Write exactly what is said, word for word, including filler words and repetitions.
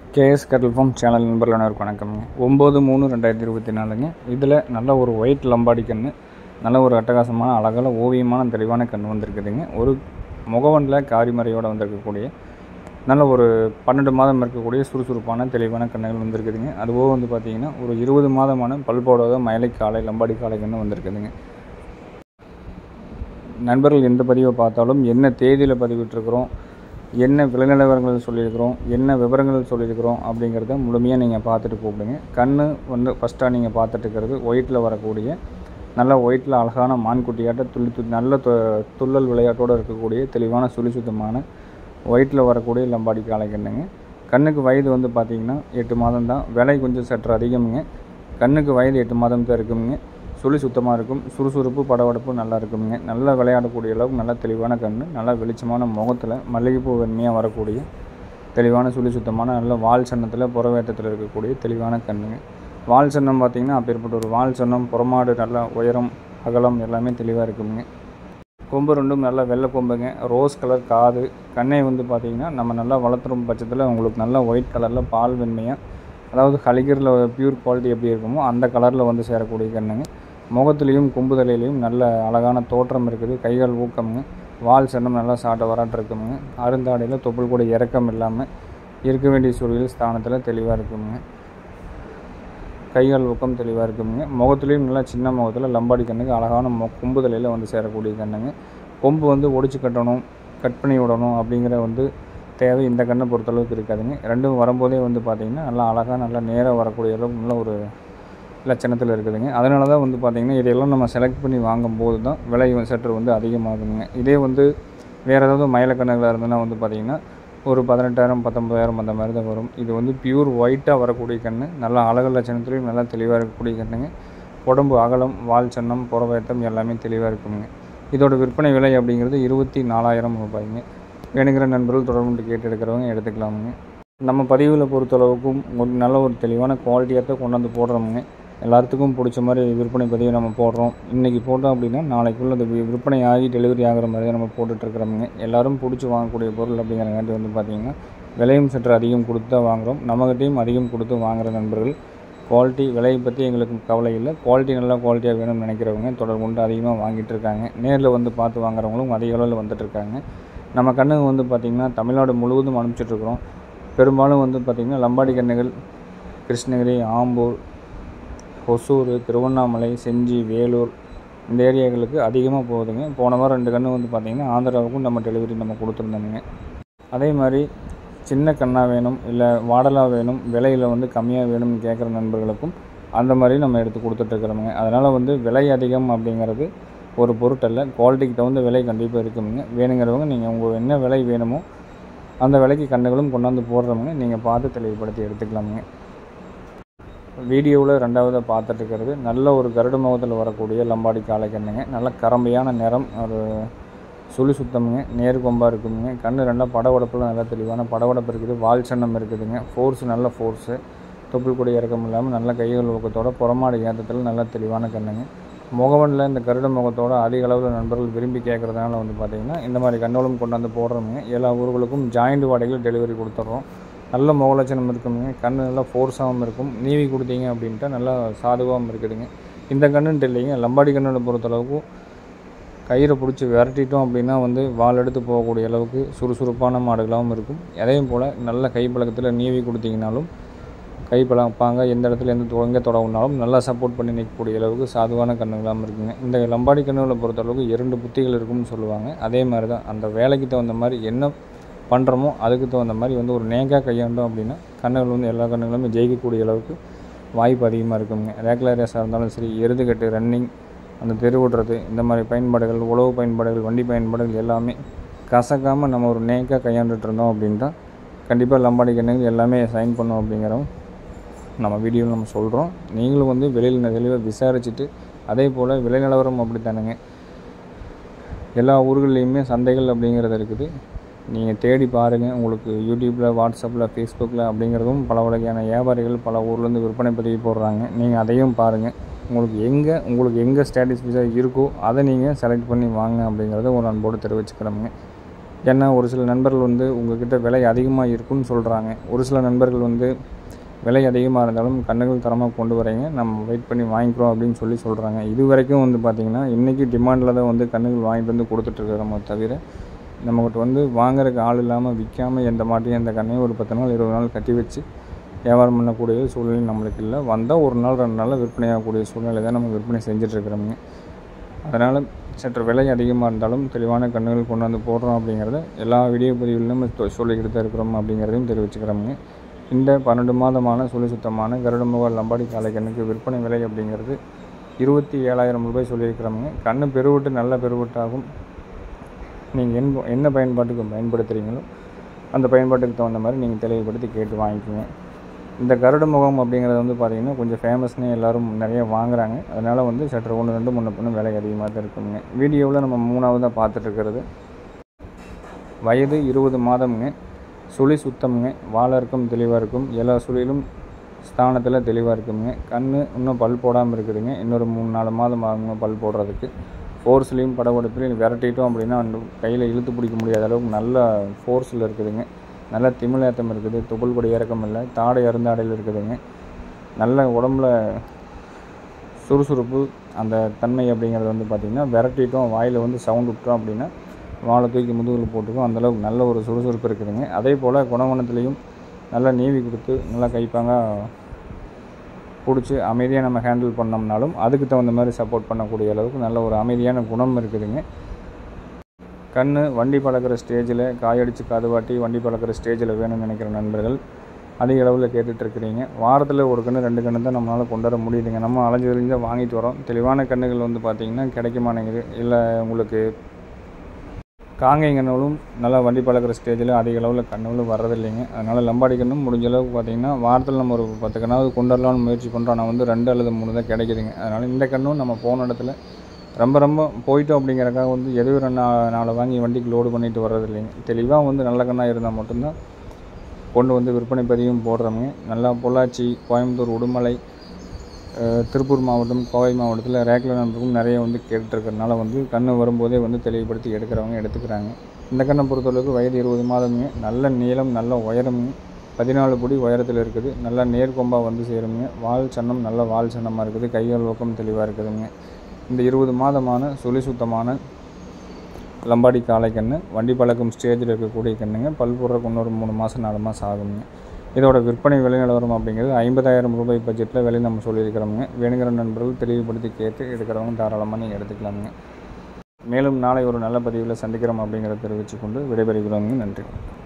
KS கேட்டில் form channel நண்பர்கள் அனைவருக்கும் வணக்கம்ங்க. ஒம்பது மூணு ரெண்டாயிரத்தி இருபத்தி நாலுங்க. இதில் நல்ல ஒரு ஒயிட் லம்பாடி கன்று, நல்ல ஒரு அட்டகாசமான அழகான ஓவியமான தெளிவான கன்று வந்திருக்குதுங்க. ஒரு முகவனில் காரிமறையோடு வந்திருக்கக்கூடிய நல்ல ஒரு பன்னெண்டு மாதம் இருக்கக்கூடிய சுறுசுறுப்பான தெளிவான கன்றுகள் வந்திருக்குதுங்க. அதுபோக வந்து பார்த்திங்கன்னா ஒரு இருபது மாதமான பல்போடாத மயிலை காலை லம்பாடி காலை கன்று வந்திருக்குதுங்க. நண்பர்கள் எந்த பதிவை பார்த்தாலும் என்ன தேதியில் பதிவிட்டிருக்கிறோம், என்ன விலை நிலவரங்கள் சொல்லியிருக்கிறோம், என்ன விவரங்கள் சொல்லியிருக்கிறோம் அப்படிங்கிறத முழுமையாக நீங்கள் பார்த்துட்டு கூப்பிடுங்க. கன்று வந்து ஃபஸ்ட்டாக நீங்கள் பார்த்துட்டு இருக்கிறது ஒயிட்டில் வரக்கூடிய நல்ல ஒயிட்டில் அழகான மான்குட்டியாட்ட துள்ளி து நல்ல து துள்ளல் விளையாட்டோடு இருக்கக்கூடிய தெளிவான சுழி சுத்தமான ஒயிட்டில் வரக்கூடிய லம்பாடி காளை கன்றுங்க. கண்ணுக்கு வயது வந்து பார்த்திங்கன்னா எட்டு மாதம் தான். விலை கொஞ்சம் சற்று அதிகமுங்க. கண்ணுக்கு வயது எட்டு மாதம் தான் இருக்குங்க. சுழி சுத்தமாக இருக்கும். சுறுசுறுப்பு படவடப்பு நல்லா இருக்குங்க. நல்லா விளையாடக்கூடிய அளவுக்கு நல்ல தெளிவான கன்று, நல்லா வெளிச்சமான முகத்தில் மல்லிகைப்பூ வெண்மையாக வரக்கூடிய தெளிவான சுழி சுத்தமான நல்ல வால் சன்னத்தில் புறவேற்றத்தில் இருக்கக்கூடிய தெளிவான கன்றுங்க. வால் சன்னம் பார்த்திங்கன்னா அப்பேற்பட்ட ஒரு வால் சன்னம், புறமாடு நல்லா உயரம் அகலம் எல்லாமே தெளிவாக இருக்குங்க. கொம்பு ரெண்டும் நல்லா வெள்ளை கொம்புங்க. ரோஸ் கலர் காது. கண்ணை வந்து பார்த்திங்கன்னா நம்ம நல்லா வளர்த்துரும் பட்சத்தில் உங்களுக்கு நல்லா ஒயிட் கலரில் பால் வெண்மையாக, அதாவது கலிகரில் பியூர் குவாலிட்டி எப்படி இருக்குமோ அந்த கலரில் வந்து சேரக்கூடிய கன்றுங்க. முகத்துலேயும் கொம்பு தலையிலையும் நல்ல அழகான தோற்றம் இருக்குது. கைகள் ஊக்கம்ங்க. வால் சன்னம் நல்லா சாட்ட வராட்டு இருக்குங்க. அருந்தாடையில் தொப்புள் கூட இறக்கம் இல்லாமல் இருக்க வேண்டிய சூழலில் ஸ்தானத்தில் தெளிவாக இருக்குங்க. கைகள் ஊக்கம் தெளிவாக இருக்குங்க. முகத்துலேயும் நல்லா சின்ன முகத்தில் லம்பாடி கண்ணுக்கு அழகான மொ கொம்பு தலையில் வந்து சேரக்கூடிய கண்ணுங்க. கொம்பு வந்து ஒடிச்சு கட்டணும், கட் பண்ணி விடணும் அப்படிங்கிற வந்து தேவை இந்த கண்ணை பொறுத்தளவுக்கு இருக்காதுங்க. ரெண்டும் வரும்போதே வந்து பார்த்திங்கன்னா நல்லா அழகாக நல்லா நேராக வரக்கூடிய அளவுக்கு நல்ல ஒரு லட்சணத்தில் இருக்குதுங்க. அதனால தான் வந்து பார்த்திங்கன்னா இதையெல்லாம் நம்ம செலக்ட் பண்ணி வாங்கும்போது தான் விலை சற்று வந்து அதிகமாகுங்க. இதே வந்து வேறு ஏதாவது மயிலக்கண்ணுகளாக இருந்ததுன்னா வந்து பார்த்திங்கன்னா ஒரு பதினெட்டாயிரம் பத்தொம்பதாயிரம் அந்த மாதிரி தான் வரும். இது வந்து பியூர் ஒயிட்டாக வரக்கூடிய கன்று, நல்லா அழகு லட்சணத்துலேயும் நல்லா தெளிவாக இருக்கக்கூடிய கன்றுங்க. உடம்பு அகலம், வால் சன்னம், புறவேற்றம் எல்லாமே தெளிவாக இருக்குங்க. இதோட விற்பனை விலை அப்படிங்கிறது இருபத்தி நாலாயிரம் ரூபாய்ங்க. வேணுங்கிற நண்பர்கள் தொடர்பு கேட்டு எடுக்கிறவங்க எடுத்துக்கலாமுங்க. நம்ம பதிவில் பொறுத்தளவுக்கும் ஒரு நல்ல ஒரு தெளிவான குவாலிட்டியாக தான் கொண்டாந்து போடுறோமுங்க. எல்லாத்துக்கும் பிடிச்ச மாதிரி விற்பனை பதிவு நம்ம போடுறோம். இன்றைக்கி போட்டோம் அப்படின்னா நாளைக்குள்ளே அது விற்பனை ஆகி டெலிவரி ஆகிற மாதிரி தான் நம்ம போட்டுட்ருக்குறோமுங்க. எல்லோரும் பிடிச்சி வாங்கக்கூடிய பொருள் அப்படிங்கிறங்காட்டி வந்து பார்த்திங்கன்னா விலையும் சற்று அதிகம் கொடுத்து தான் வாங்குகிறோம். நம்மகிட்டையும் அதிகம் கொடுத்து வாங்குகிற நண்பர்கள் குவாலிட்டி விலையை பற்றி எங்களுக்கு கவலை இல்லை. குவாலிட்டி நல்லா குவாலிட்டியாக வேணும்னு நினைக்கிறவங்க தொடர்பு கொண்டு அதிகமாக வாங்கிட்டு இருக்காங்க. நேரில் வந்து பார்த்து வாங்குறவங்களும் அதிக அளவில் வந்துட்டுருக்காங்க. நம்ம கன்று வந்து பார்த்திங்கன்னா தமிழ்நாடு முழுவதும் அனுப்பிச்சிட்ருக்குறோம். பெரும்பாலும் வந்து பார்த்திங்கன்னா லம்பாடி கன்றுகள் கிருஷ்ணகிரி, ஆம்பூர், ஒசூர், திருவண்ணாமலை, செஞ்சி, வேலூர் இந்த ஏரியாக்களுக்கு அதிகமாக போகுதுங்க. போன வாரம் ரெண்டு கன்று வந்து பார்த்திங்கன்னா ஆந்திராவுக்கும் நம்ம டெலிவரி நம்ம கொடுத்துருந்தோங்க. அதே மாதிரி சின்ன கண்ணாக வேணும், இல்லை வாடலாக வேணும், விலையில் வந்து கம்மியாக வேணும்னு கேட்குற நண்பர்களுக்கும் அந்த மாதிரி நம்ம எடுத்து கொடுத்துட்ருக்குறோமுங்க. அதனால் வந்து விலை அதிகம் அப்படிங்கிறது ஒரு பொருட்டல்ல. குவாலிட்டிக்கு தகுந்த விலை கண்டிப்பாக இருக்குதுங்க. வேணுங்கிறவங்க நீங்கள் உங்கள் என்ன விலை வேணுமோ அந்த விலைக்கு கன்றுகளும் கொண்டாந்து போடுறவங்க நீங்கள் பார்த்து தெளிவுபடுத்தி எடுத்துக்கலாமுங்க. வீடியோவில் ரெண்டாவதாக பார்த்துட்டு இருக்கிறது நல்ல ஒரு கருடு முகத்தில் வரக்கூடிய லம்பாடி காளை கன்றுங்க. நல்ல கரம்பையான நிறம், ஒரு சுழி சுத்தமுங்க, நேர் கொம்பாக இருக்குதுங்க. கன்று ரெண்டாக படவடப்பில் நல்லா தெளிவான படவடப்பு இருக்குது. வால் சன்னம் இருக்குதுங்க. ஃபோர்ஸு நல்ல ஃபோர்ஸு, தொப்புள் கூட இறக்கம் இல்லாமல் நல்ல கைகள் ஊக்கத்தோட புறமாடு ஏற்றத்தில் நல்ல தெளிவான கன்றுங்க. முகவனில் இந்த கருட முகத்தோடு அதிக அளவில் நண்பர்கள் விரும்பி கேட்குறதுனால வந்து பார்த்திங்கன்னா இந்த மாதிரி கன்றுகளும் கொண்டாந்து போடுறோமுங்க. எல்லா ஊர்களுக்கும் ஜாயிண்ட் வாடகையில் டெலிவரி கொடுத்துட்றோம். நல்ல முகலட்சணம் இருக்குங்க. கன்று நல்லா ஃபோர்ஸாகவும் இருக்கும். நீவி கொடுத்தீங்க அப்படின்ட்டா நல்லா சாதுவாகவும் இருக்குதுங்க. இந்த கன்றுன்ட்டு இல்லைங்க, லம்பாடி கன்றுகளை பொறுத்தளவுக்கு கயிறை பிடிச்சி விரட்டிட்டோம் அப்படின்னா வந்து வால் எடுத்து போகக்கூடிய அளவுக்கு சுறுசுறுப்பான மாடுகளாகவும் இருக்கும். அதையும் போல் நல்ல கைப்பழக்கத்தில் நீவி கொடுத்தீங்கனாலும் கைப்பழப்பாங்க எந்த இடத்துல எந்த எங்கே தொடங்கினாலும் நல்லா சப்போர்ட் பண்ணி நிற்கக்கூடிய அளவுக்கு சாதுவான கன்றுகளாகவும் இருக்குங்க. இந்த லம்பாடி கன்றுகளை பொறுத்தளவுக்கு இரண்டு புத்திகள் இருக்கும்னு சொல்லுவாங்க. அதே மாதிரி தான் அந்த வேலைக்கு தகுந்த மாதிரி என்ன பண்ணுறோமோ அதுக்கு தகுந்த மாதிரி வந்து ஒரு நேக்காக கையாண்டோம் அப்படின்னா கன்றுகள் வந்து எல்லா கன்றுகளுமே ஜெயிக்கக்கூடிய அளவுக்கு வாய்ப்பு அதிகமாக இருக்குங்க. ரேக்லா ரேஸாக இருந்தாலும் சரி, எருதுகட்டு, ரன்னிங், அந்த தெரு ஓட்டுறது, இந்த மாதிரி பயன்பாடுகள், உழவு பயன்பாடுகள், வண்டி பயன்பாடுகள் எல்லாமே கசக்காமல் நம்ம ஒரு நேக்காக கையாண்டுட்டு இருந்தோம் அப்படின்ட்டா கண்டிப்பாக லம்பாடி கன்றுகள் எல்லாமே சைன் பண்ணோம் அப்படிங்கிறோம் நம்ம வீடியோவில் நம்ம சொல்கிறோம். நீங்களும் வந்து வெளியில் தெளிவாக விசாரிச்சுட்டு அதே போல் விலை நிலவரம் அப்படி தானுங்க. எல்லா ஊர்கள்லேயுமே சந்தைகள் அப்படிங்கிறது இருக்குது. நீங்கள் தேடி பாருங்கள். உங்களுக்கு யூடியூப்பில், வாட்ஸ்அப்பில், ஃபேஸ்புக்கில் அப்படிங்கிறதும் பல வகையான வியாபாரிகள் பல ஊர்லேருந்து விற்பனை பதிவு போடுறாங்க. நீங்கள் அதையும் பாருங்கள். உங்களுக்கு எங்கே உங்களுக்கு எங்கே ஸ்டாட்டிஸ்ஃபைஸாக இருக்கோ அதை நீங்கள் செலக்ட் பண்ணி வாங்க அப்படிங்கிறத ஒரு அன்போடு தெரிவிச்சுக்கிறோமுங்க. ஏன்னா ஒரு சில நண்பர்கள் வந்து உங்கள்கிட்ட விலை அதிகமாக இருக்குன்னு சொல்கிறாங்க. ஒரு சில நண்பர்கள் வந்து விலை அதிகமாக இருந்தாலும் கன்றுகள் தரமாக கொண்டு வரீங்க, நம்ம வெயிட் பண்ணி வாங்கிக்கிறோம் அப்படின்னு சொல்லி சொல்கிறாங்க. இது வரைக்கும் வந்து பார்த்திங்கன்னா இன்றைக்கி டிமாண்டில் தான் வந்து கன்றுகள் வாங்கிட்டு வந்து கொடுத்துட்ருக்குறோமோ தவிர நம்மகிட்ட வந்து வாங்குறதுக்கு ஆள் இல்லாமல் விற்காமல் எந்த மாட்டையும் எந்த கன்றையும் ஒரு பத்து நாள் இருபது நாள் கட்டி வச்சு வியாபாரம் பண்ணக்கூடிய சூழ்நிலை நம்மளுக்கு இல்லை. வந்தால் ஒரு நாள் ரெண்டு நாளில் விற்பனையாகக்கூடிய சூழ்நிலை தான் நம்ம விற்பனை செஞ்சிட்ருக்கிறோங்க. அதனால் சற்று விலை அதிகமாக இருந்தாலும் தெளிவான கன்றுகள் கொண்டு வந்து போடுறோம் அப்படிங்கிறத எல்லா வீடியோ பதிவுகளிலும் சொல்லிக்கிட்டு தான் இருக்கிறோம் அப்படிங்கிறதையும் தெரிவிச்சுக்கிறோமுங்க. இந்த பன்னெண்டு மாதமான சுழி சுத்தமான கருடமுக லம்பாடி காளை கண்ணுக்கு விற்பனை விலை அப்படிங்கிறது இருபத்தி ஏழாயிரம் ரூபாய் சொல்லியிருக்கிறோமுங்க. கன்று பெருவிட்டு நல்ல பெருவிட்டாகும். நீங்கள் என் என்ன பயன்பாட்டுக்கு பயன்படுத்துகிறீங்களோ அந்த பயன்பாட்டுக்கு தகுந்த மாதிரி நீங்கள் தெளிவுபடுத்தி கேட்டு வாங்கிக்கோங்க. இந்த கருட முகம் அப்படிங்கிறது வந்து பார்த்திங்கன்னா கொஞ்சம் ஃபேமஸ்னே எல்லோரும் நிறைய வாங்குகிறாங்க. அதனால் வந்து சற்று ஒன்று ரெண்டு முன்ன பின்ன விலை அதிகமாக தான் இருக்குங்க. வீடியோவில் நம்ம மூணாவதாக பார்த்துட்ருக்கிறது வயது இருபது மாதம்ங்க. சுழி சுத்தம்ங்க. வாழை இருக்கும் தெளிவாக இருக்கும். எல்லா சுழியிலும் ஸ்தானத்தில் தெளிவாக இருக்குங்க. கண் இன்னும் பல் போடாமல் இருக்குதுங்க. இன்னொரு மூணு நாலு மாதம் ஆகுங்க பல் போடுறதுக்கு. ஃபோர்ஸ்லேயும் படவெடுப்புலையும் விரட்டிட்டோம் அப்படின்னா கையில் இழுத்து பிடிக்க முடியாத அளவுக்கு நல்ல ஃபோர்ஸில் இருக்குதுங்க. நல்ல திமிழேத்தம் இருக்குது. துகள் கொடி இறக்கம் இல்லை. தாடை அருந்தாடையில் இருக்குதுங்க. நல்ல உடம்புல சுறுசுறுப்பு அந்த தன்மை அப்படிங்கிறது வந்து பார்த்திங்கன்னா விரட்டிட்டோம் வாயில் வந்து சவுண்ட் விட்டோம் அப்படின்னா வாழை தூக்கி முதுகில் போட்டுக்கும். அந்தளவுக்கு நல்ல ஒரு சுறுசுறுப்பு இருக்குதுங்க. அதே போல் குணவனத்துலேயும் நல்லா நீவி கொடுத்து நல்லா கைப்பாங்க பிடிச்சி அமைதியாக நம்ம ஹேண்டில் பண்ணோம்னாலும் அதுக்கு தகுந்த மாதிரி சப்போர்ட் பண்ணக்கூடிய அளவுக்கு நல்ல ஒரு அமைதியான குணம் இருக்குதுங்க. கண் வண்டி பழக்கிற ஸ்டேஜில் காயடிச்சு காதுவாட்டி வண்டி பழக்கிற ஸ்டேஜில் வேணும்னு நினைக்கிற நண்பர்கள் அதிக அளவில் கேட்டுட்ருக்கிறீங்க. வாரத்தில் ஒரு கன்று ரெண்டு கன்று தான் நம்மளால் கொண்டு வர முடியுதுங்க. நம்ம அலைஞ்சு தெரிஞ்சு தான் வாங்கிட்டு வரோம். தெளிவான கன்றுகள் வந்து பார்த்திங்கன்னா கிடைக்க மாட்டேங்குது. இல்லை உங்களுக்கு காங்கை கன்றுகளும் நல்லா வண்டி பழக்கிற ஸ்டேஜில் அதிக அளவில் கன்றுகளும் வர்றதில்லைங்க. அதனால் லம்பாடி கன்றும் முடிஞ்ச அளவுக்கு பார்த்திங்கன்னா வாரத்தில் நம்ம ஒரு பத்து கன்னாவது கொண்டு வரலாம்னு முயற்சி பண்ணுறோம். ஆனால் வந்து ரெண்டு அல்லது மூணு தான் கிடைக்குதுங்க. அதனால் இந்த கன்றும் நம்ம போன இடத்துல ரொம்ப ரொம்ப போயிட்டோம் அப்படிங்கிறக்காக வந்து எதுவும் ரெண்டு நாளை வாங்கி வண்டிக்கு லோடு பண்ணிட்டு வர்றது இல்லைங்க. தெளிவாக வந்து நல்ல கன்னாக இருந்தால் மட்டும்தான் கொண்டு வந்து விற்பனை பதிவும் போடுறோங்க. நல்லா பொள்ளாச்சி, கோயம்புத்தூர், உடுமலை, திருப்பூர் மாவட்டம், கோவை மாவட்டத்தில் ரேக்கில் நண்பர்களும் நிறைய வந்து கேட்டுருக்கிறதுனால வந்து கன்று வரும்போதே வந்து தெளிவுபடுத்தி எடுக்கிறவங்க எடுத்துக்கிறாங்க. இந்த கன்றை பொறுத்தளவுக்கு வயது இருபது மாதமுங்க. நல்ல நீளம் நல்ல உயரமுங்க. பதினாலு படி உயரத்தில் இருக்குது. நல்லா நேர்கொம்பாக வந்து சேருங்க. வால் சன்னம் நல்ல வால் சன்னமாக இருக்குது. கையால் பக்கம் தெளிவாக இருக்குதுங்க. இந்த இருபது மாதமான சுழி சுத்தமான லம்பாடி காளை கன்று வண்டி பழக்கம் ஸ்டேஜில் இருக்கக்கூடிய கன்றுங்க. பல் போடுறதுக்கு இன்னொரு மூணு மாதம் நாலு மாதம் ஆகுங்க. இதோட விற்பனை விலை நிலவரம் அப்படிங்கிறது ஐம்பதாயிரம் ரூபாய் பட்ஜெட்டில் விலை நம்ம சொல்லியிருக்கிறோமுங்க. வேணுங்கிற நண்பர்கள் தெளிவுபடுத்தி கேட்டு எடுக்கிறவங்க தாராளமாக நீங்கள் எடுத்துக்கலாமுங்க. மேலும் நாளை ஒரு நல்ல பதிவில் சந்திக்கிறோம் அப்படிங்கிறத தெரிவித்துக்கொண்டு விடைபெறுகிறோங்க. நன்றி.